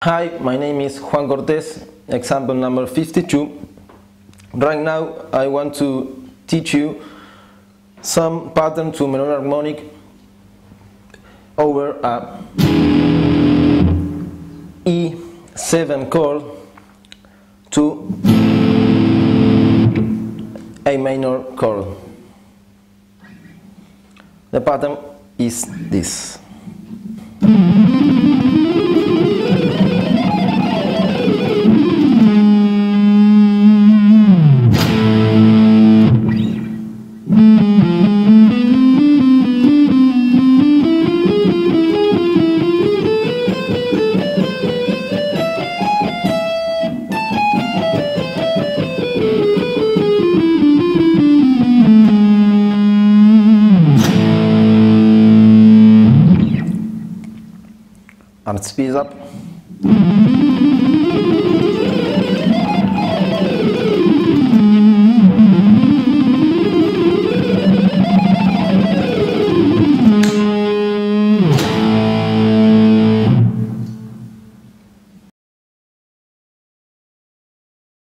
Hi, my name is Juan Cortés, example number 52. Right now I want to teach you some pattern to minor harmonic over a E7 chord to A minor chord. The pattern is this. And speed up.